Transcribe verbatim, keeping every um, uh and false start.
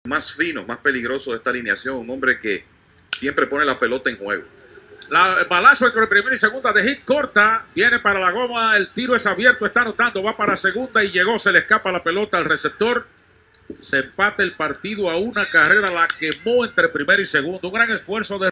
más finos, más peligrosos de esta alineación. Un hombre que siempre pone la pelota en juego. La, el balazo entre primera y segunda de hit corta. Viene para la goma. El tiro es abierto. Está anotando. Va para segunda y llegó. Se le escapa la pelota al receptor. Se empata el partido a una carrera. La quemó entre primera y segunda. Un gran esfuerzo de